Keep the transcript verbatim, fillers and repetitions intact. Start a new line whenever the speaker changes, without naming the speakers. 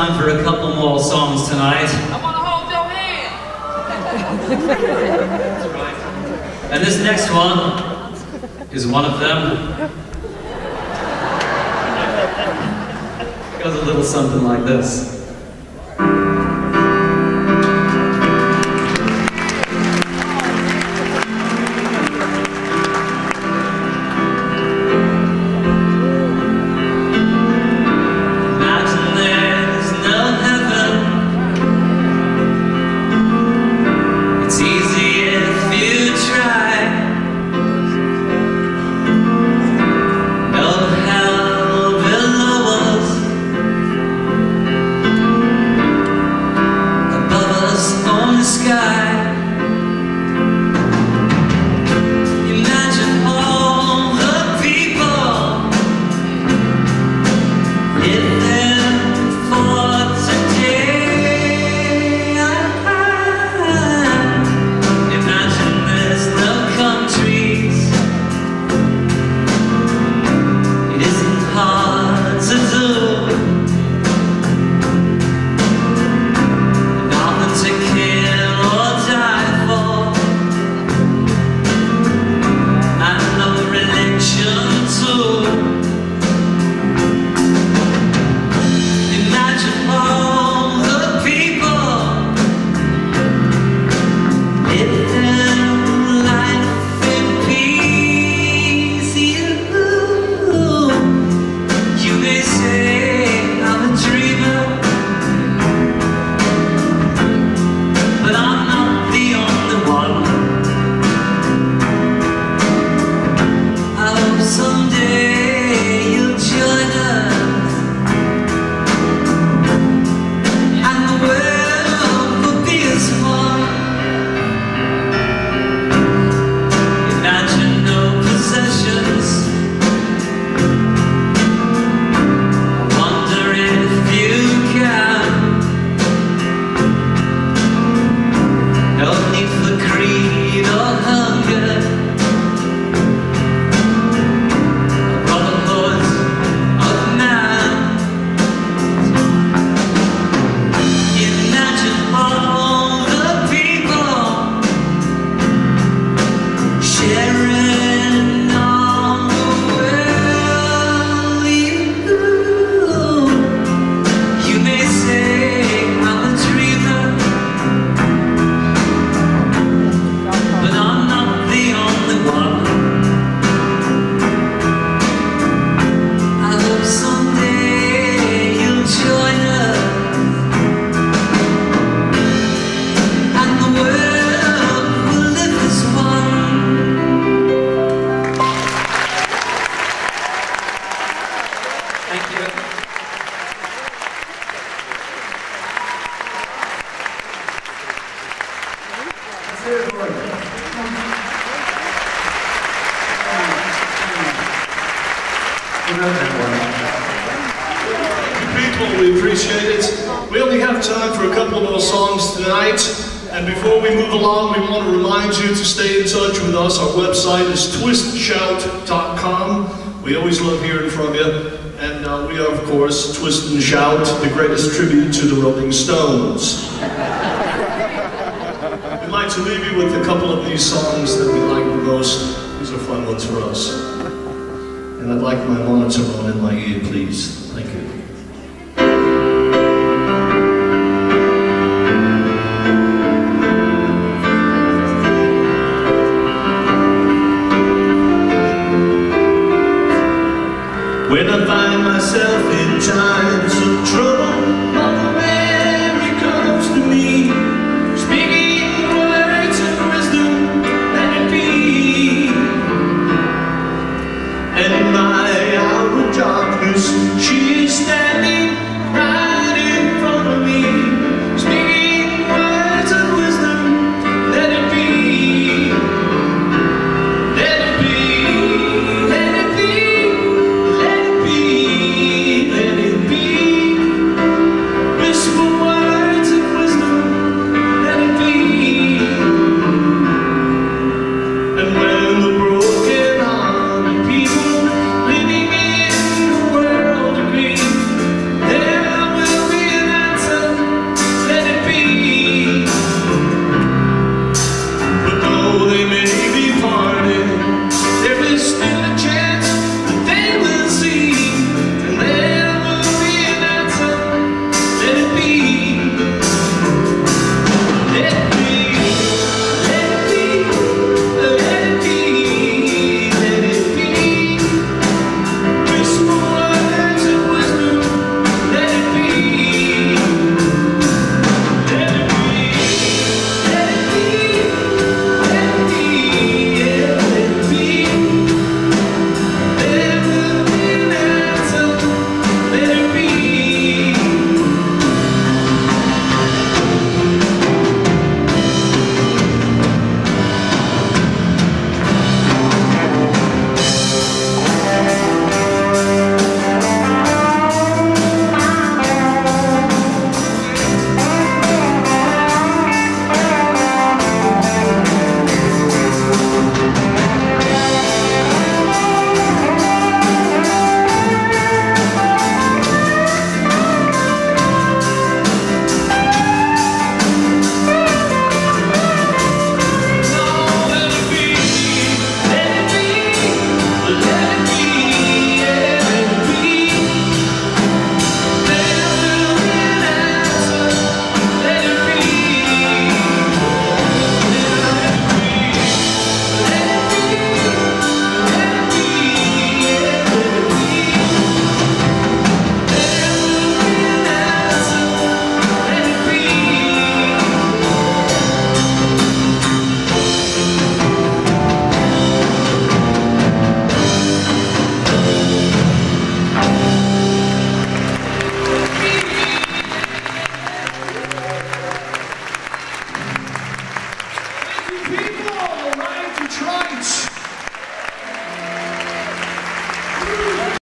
time for a couple more songs tonight.
I want to hold your hand.
That's right. And this next one is one of them. It goes a little something like this.
People, we appreciate it. We only have time for a couple more songs tonight, and before we move along, we want to remind you to stay in touch with us. Our website is twist shout dot com. We always love hearing from you, and uh, we are, of course, Twist and Shout, the greatest tribute to the Rolling Stones. We'd like to leave you with a couple of these songs that we like the most. These are fun ones for us. And I'd like my monitor on in my ear, please. Thank you. When I find myself in times of trouble, Mother Mary comes to me, speaking words of wisdom, let it be. And in my hour of darkness, she is people.